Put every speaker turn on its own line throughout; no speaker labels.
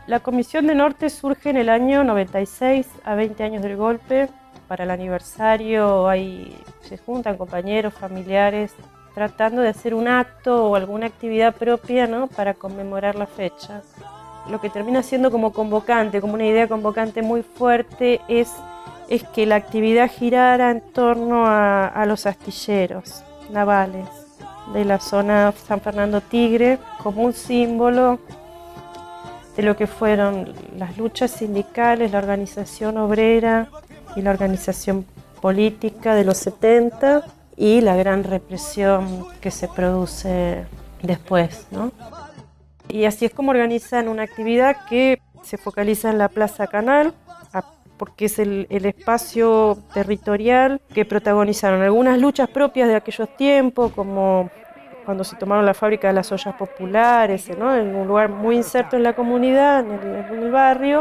La Comisión de Norte surge en el año 96, a 20 años del golpe. Para el aniversario se juntan compañeros, familiares, tratando de hacer un acto o alguna actividad propia, ¿no?, para conmemorar la fecha. Lo que termina siendo como convocante, como una idea convocante muy fuerte, es que la actividad girara en torno a los astilleros navales de la zona San Fernando Tigre, como un símbolo de lo que fueron las luchas sindicales, la organización obrera y la organización política de los 70 y la gran represión que se produce después, ¿no? Y así es como organizan una actividad que se focaliza en la Plaza Canal, porque es el espacio territorial que protagonizaron algunas luchas propias de aquellos tiempos, como cuando se tomaron la fábrica de las ollas populares, ¿no?, en un lugar muy inserto en la comunidad, en el barrio.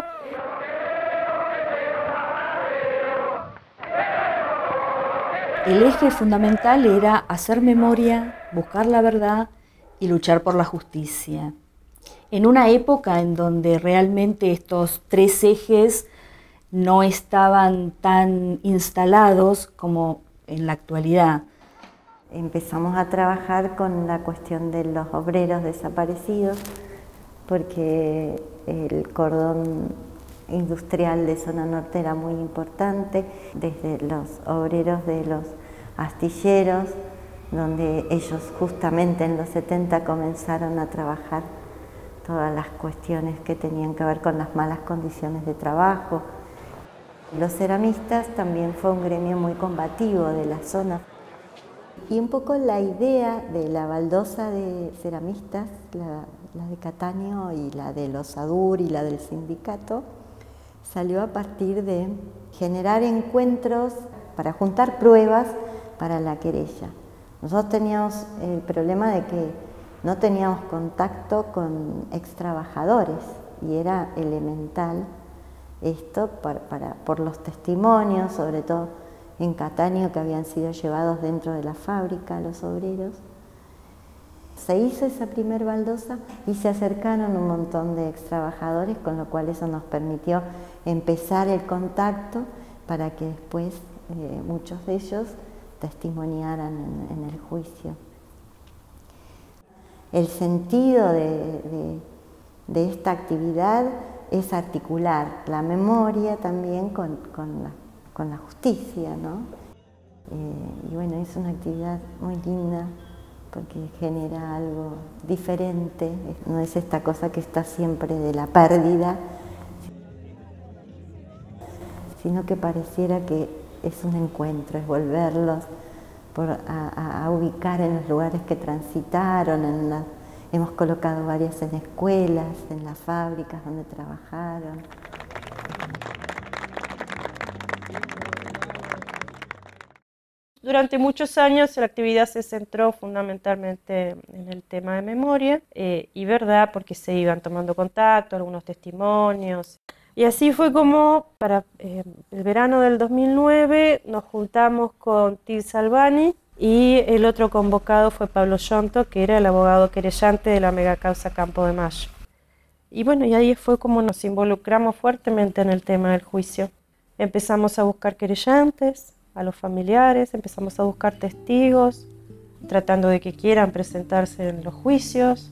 El eje fundamental era hacer memoria, buscar la verdad y luchar por la justicia. En una época en donde realmente estos tres ejes no estaban tan instalados como en la actualidad.
Empezamos a trabajar con la cuestión de los obreros desaparecidos, porque el cordón industrial de zona norte era muy importante, desde los obreros de los astilleros, donde ellos justamente en los 70 comenzaron a trabajar todas las cuestiones que tenían que ver con las malas condiciones de trabajo. Los ceramistas también fue un gremio muy combativo de la zona. Y un poco la idea de la baldosa de ceramistas, la de Cataño y la de los ADUR y la del sindicato, salió a partir de generar encuentros para juntar pruebas para la querella. Nosotros teníamos el problema de que no teníamos contacto con extrabajadores y era elemental esto por los testimonios, sobre todo en Cataño, que habían sido llevados dentro de la fábrica los obreros. Se hizo esa primer baldosa y se acercaron un montón de extrabajadores, con lo cual eso nos permitió empezar el contacto para que después muchos de ellos testimoniaran en el juicio. El sentido de esta actividad es articular la memoria también con la justicia, ¿no? Y bueno, es una actividad muy linda porque genera algo diferente, no es esta cosa que está siempre de la pérdida, sino que pareciera que es un encuentro, es volverlos a ubicar en los lugares que transitaron, hemos colocado varias en escuelas, en las fábricas donde trabajaron.
Durante muchos años la actividad se centró fundamentalmente en el tema de memoria y verdad, porque se iban tomando contacto, algunos testimonios. Y así fue como para el verano del 2009 nos juntamos con Tirsa Albani y el otro convocado fue Pablo Yonto, que era el abogado querellante de la megacausa Campo de Mayo. Y bueno, y ahí fue como nos involucramos fuertemente en el tema del juicio. Empezamos a buscar querellantes, a los familiares, empezamos a buscar testigos, tratando de que quieran presentarse en los juicios.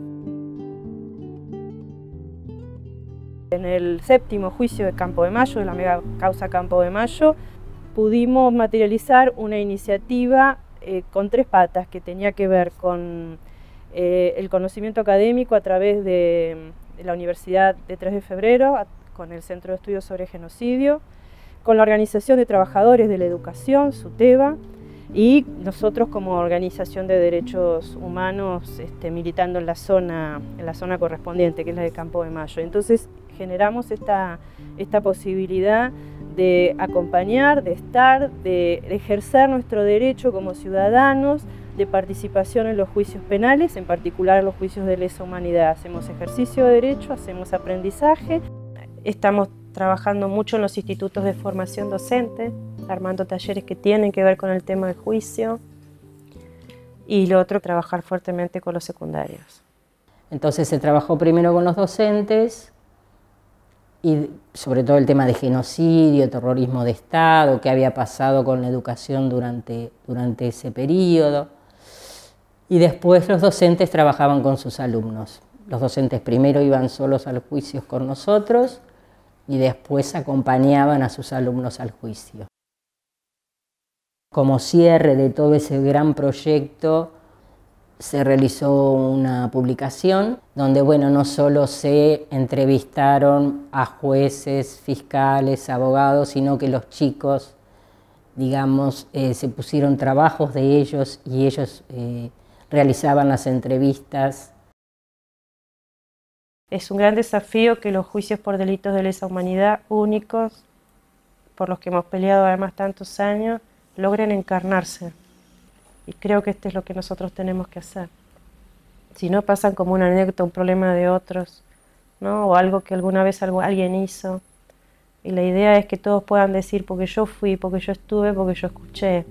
En el séptimo juicio de Campo de Mayo, de la mega causa Campo de Mayo, pudimos materializar una iniciativa con tres patas que tenía que ver con el conocimiento académico a través de la Universidad de 3 de Febrero, con el Centro de Estudios sobre Genocidio, con la Organización de Trabajadores de la Educación, SUTEBA, y nosotros como organización de derechos humanos militando en la zona correspondiente, que es la de Campo de Mayo. Entonces generamos esta posibilidad de acompañar, de estar, de ejercer nuestro derecho como ciudadanos de participación en los juicios penales, en particular en los juicios de lesa humanidad. Hacemos ejercicio de derecho, hacemos aprendizaje, estamos trabajando mucho en los institutos de formación docente, armando talleres que tienen que ver con el tema del juicio, y lo otro, trabajar fuertemente con los secundarios.
Entonces se trabajó primero con los docentes, y sobre todo el tema de genocidio, terrorismo de Estado, qué había pasado con la educación durante ese periodo. Y después los docentes trabajaban con sus alumnos. Los docentes primero iban solos a los juicios con nosotros y después acompañaban a sus alumnos al juicio. Como cierre de todo ese gran proyecto, se realizó una publicación donde, bueno, no solo se entrevistaron a jueces, fiscales, abogados, sino que los chicos, digamos, se pusieron trabajos de ellos y ellos realizaban las entrevistas.
Es un gran desafío que los juicios por delitos de lesa humanidad únicos, por los que hemos peleado además tantos años, logren encarnarse. Y creo que esto es lo que nosotros tenemos que hacer. Si no, pasan como una anécdota, un problema de otros, ¿no? O algo que alguna vez alguien hizo. Y la idea es que todos puedan decir, porque yo fui, porque yo estuve, porque yo escuché.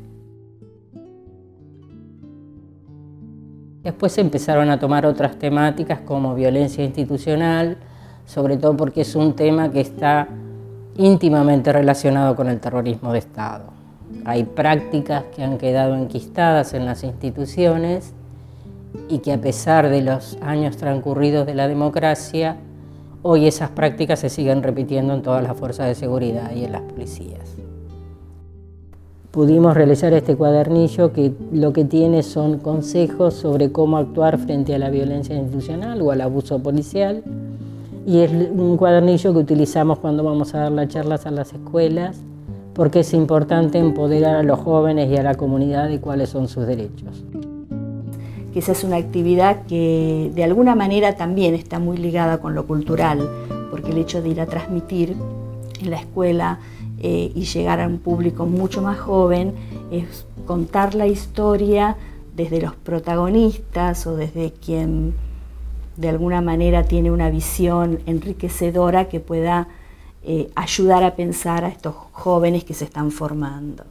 Después se empezaron a tomar otras temáticas como violencia institucional, sobre todo porque es un tema que está íntimamente relacionado con el terrorismo de Estado. Hay prácticas que han quedado enquistadas en las instituciones y que a pesar de los años transcurridos de la democracia, hoy esas prácticas se siguen repitiendo en todas las fuerzas de seguridad y en las policías. Pudimos realizar este cuadernillo que lo que tiene son consejos sobre cómo actuar frente a la violencia institucional o al abuso policial, y es un cuadernillo que utilizamos cuando vamos a dar las charlas a las escuelas, porque es importante empoderar a los jóvenes y a la comunidad de cuáles son sus derechos.
Que esa es una actividad que de alguna manera también está muy ligada con lo cultural, porque el hecho de ir a transmitir en la escuela y llegar a un público mucho más joven es contar la historia desde los protagonistas o desde quien de alguna manera tiene una visión enriquecedora que pueda ayudar a pensar a estos jóvenes que se están formando.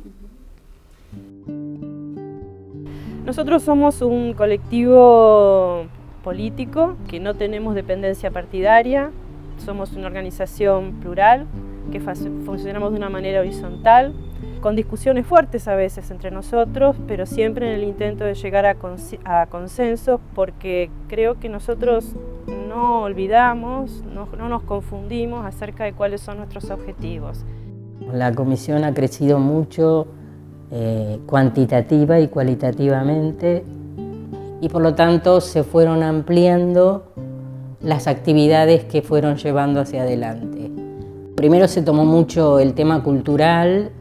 Nosotros somos un colectivo político que no tenemos dependencia partidaria, somos una organización plural que funcionamos de una manera horizontal, con discusiones fuertes a veces entre nosotros, pero siempre en el intento de llegar a consensos, porque creo que nosotros no olvidamos, no nos confundimos acerca de cuáles son nuestros objetivos.
La comisión ha crecido mucho cuantitativa y cualitativamente, y por lo tanto se fueron ampliando las actividades que fueron llevando hacia adelante. Primero se tomó mucho el tema cultural.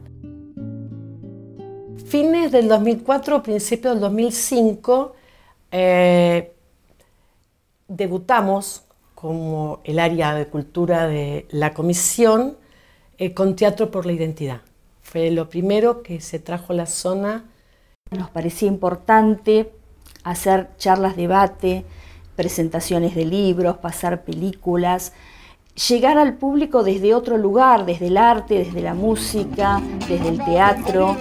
Fines del 2004, principios del 2005, debutamos como el área de cultura de la comisión con Teatro por la Identidad. Fue lo primero que se trajo a la zona.
Nos parecía importante hacer charlas, debate, presentaciones de libros, pasar películas, llegar al público desde otro lugar, desde el arte, desde la música, desde el teatro.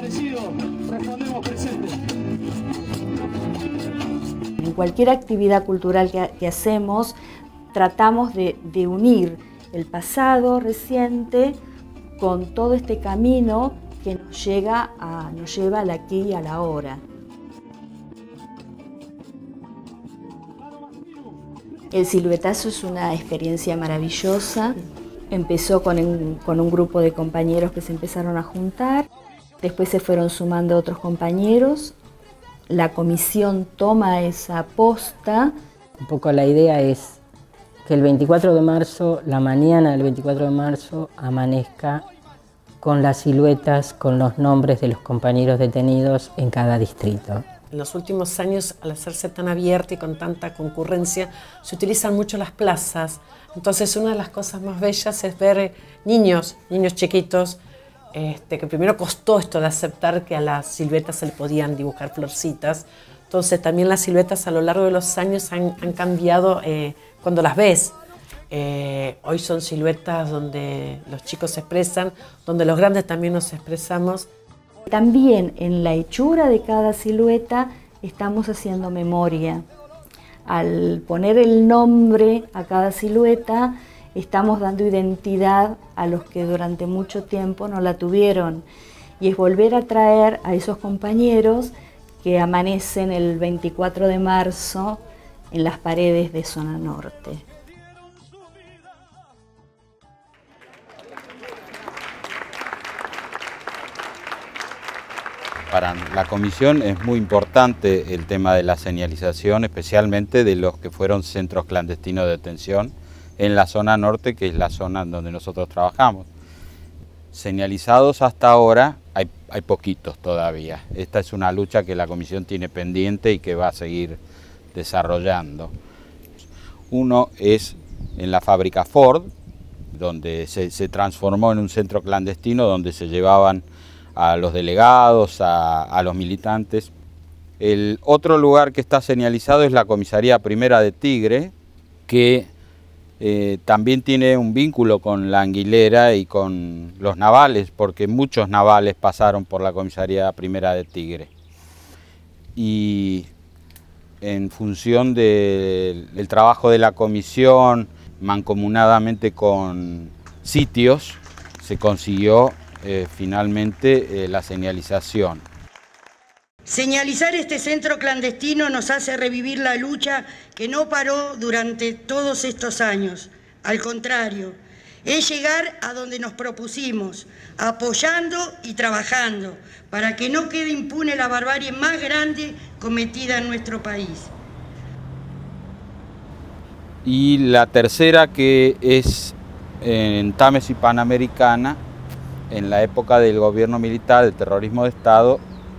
En cualquier actividad cultural que hacemos, tratamos de unir el pasado reciente con todo este camino que nos lleva al aquí y a la ahora. El siluetazo es una experiencia maravillosa. Empezó con un grupo de compañeros que se empezaron a juntar, después se fueron sumando otros compañeros, la comisión toma esa posta.
Un poco la idea es que el 24 de marzo, la mañana del 24 de marzo, amanezca con las siluetas, con los nombres de los compañeros detenidos en cada distrito.
En los últimos años, al hacerse tan abierto y con tanta concurrencia, se utilizan mucho las plazas. Entonces, una de las cosas más bellas es ver niños chiquitos, que primero costó esto de aceptar que a las siluetas se le podían dibujar florcitas. Entonces, también las siluetas a lo largo de los años han cambiado cuando las ves. Hoy son siluetas donde los chicos se expresan, donde los grandes también nos expresamos.
También en la hechura de cada silueta estamos haciendo memoria. Al poner el nombre a cada silueta, estamos dando identidad a los que durante mucho tiempo no la tuvieron. Y es volver a traer a esos compañeros que amanecen el 24 de marzo en las paredes de Zona Norte.
Para la comisión es muy importante el tema de la señalización, especialmente de los que fueron centros clandestinos de detención en la zona norte, que es la zona donde nosotros trabajamos. Señalizados hasta ahora hay poquitos todavía. Esta es una lucha que la comisión tiene pendiente y que va a seguir desarrollando. Uno es en la fábrica Ford, donde se transformó en un centro clandestino donde se llevaban a los delegados, a los militantes. El otro lugar que está señalizado es la comisaría primera de Tigre, que también tiene un vínculo con la Anguilera y con los navales, porque muchos navales pasaron por la comisaría primera de Tigre. Y en función del trabajo de la comisión, mancomunadamente con sitios, se consiguió finalmente la señalización.
Señalizar este centro clandestino nos hace revivir la lucha que no paró durante todos estos años. Al contrario, es llegar a donde nos propusimos, apoyando y trabajando para que no quede impune la barbarie más grande cometida en nuestro país.
Y la tercera, que es en Tames y Panamericana, en la época del gobierno militar, del terrorismo de Estado,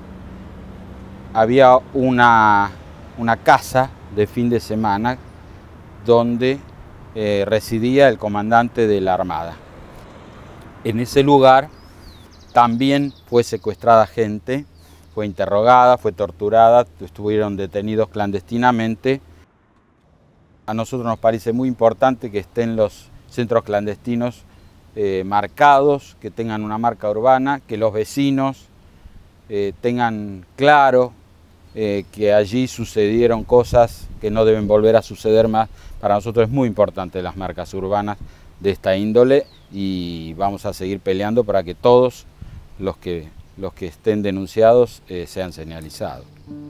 había una casa de fin de semana donde residía el comandante de la Armada. En ese lugar también fue secuestrada gente, fue interrogada, fue torturada, estuvieron detenidos clandestinamente. A nosotros nos parece muy importante que estén los centros clandestinos marcados, que tengan una marca urbana, que los vecinos tengan claro que allí sucedieron cosas que no deben volver a suceder más. Para nosotros es muy importante las marcas urbanas de esta índole y vamos a seguir peleando para que todos los que estén denunciados sean señalizados.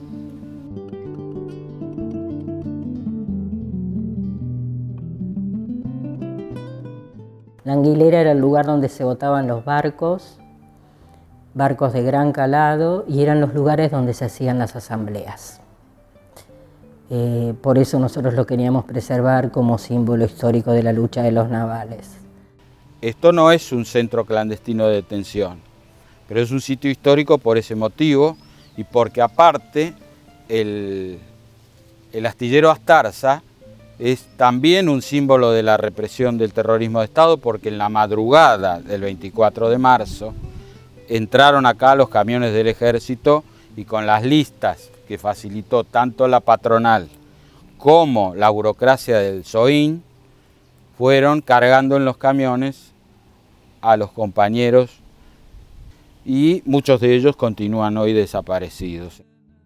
La Anguilera era el lugar donde se botaban los barcos de gran calado, y eran los lugares donde se hacían las asambleas. Por eso nosotros lo queríamos preservar como símbolo histórico de la lucha de los navales.
Esto no es un centro clandestino de detención, pero es un sitio histórico por ese motivo y porque aparte el astillero Astarza es también un símbolo de la represión del terrorismo de Estado, porque en la madrugada del 24 de marzo entraron acá los camiones del ejército y con las listas que facilitó tanto la patronal como la burocracia del SOIN, fueron cargando en los camiones a los compañeros y muchos de ellos continúan hoy desaparecidos.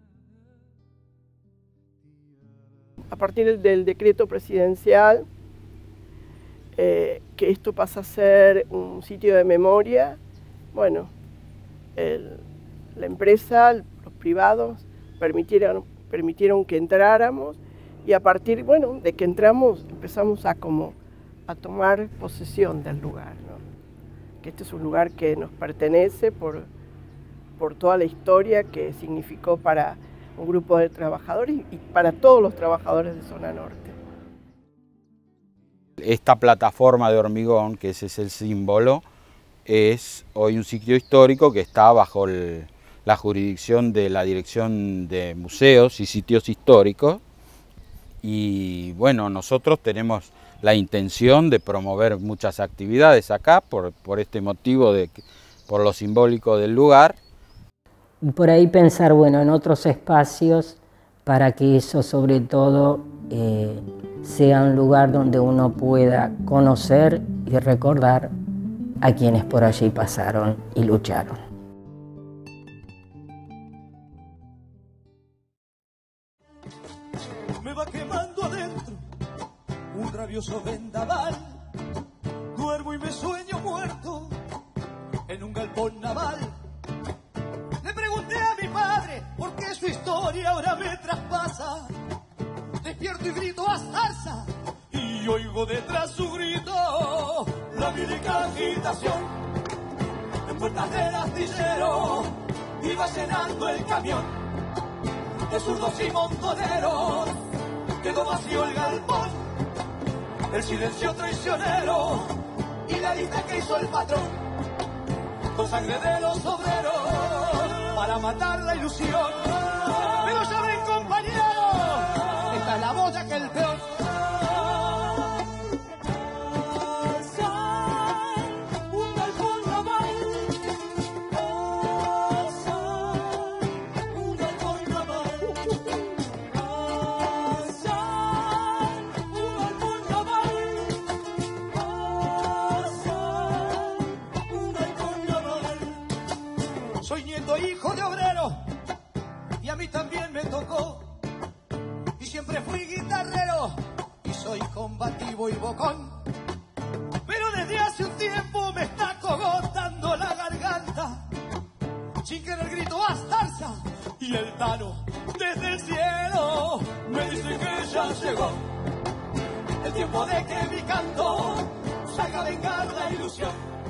A partir del decreto presidencial, que esto pasa a ser un sitio de memoria, bueno, la empresa, los privados permitieron que entráramos, y a partir, bueno, de que entramos empezamos a tomar posesión del lugar, ¿no? Que este es un lugar que nos pertenece por toda la historia que significó para un grupo de trabajadores y para todos los trabajadores de Zona Norte.
Esta plataforma de hormigón, que ese es el símbolo, es hoy un sitio histórico que está bajo la jurisdicción de la Dirección de Museos y Sitios Históricos. Y bueno, nosotros tenemos la intención de promover muchas actividades acá por este motivo, por lo simbólico del lugar.
Y por ahí pensar, bueno, en otros espacios para que eso sobre todo sea un lugar donde uno pueda conocer y recordar a quienes por allí pasaron y lucharon.
Me va quemando adentro un rabioso vendaval, duermo y me sueño muerto en un galpón naval. Le pregunté a mi padre por qué su historia ahora me traspasa. Despierto y grito a zarza y oigo detrás su grito la mítica agitación. En puertas del astillero iba llenando el camión de zurdos y montoneros. Quedó vacío el galpón, el silencio traicionero y la lista que hizo el patrón con sangre de los obreros para matar la ilusión. Pero ya ven, compañeros, esta es la boya que el peón. Soy nieto e hijo de obrero y a mí también me tocó. Y siempre fui guitarrero y soy combativo y bocón. Pero desde hace un tiempo me está cogotando la garganta. Sin querer grito a zarza y el Tano desde el cielo me dice que ya llegó el tiempo de que mi canto salga a vengar la ilusión.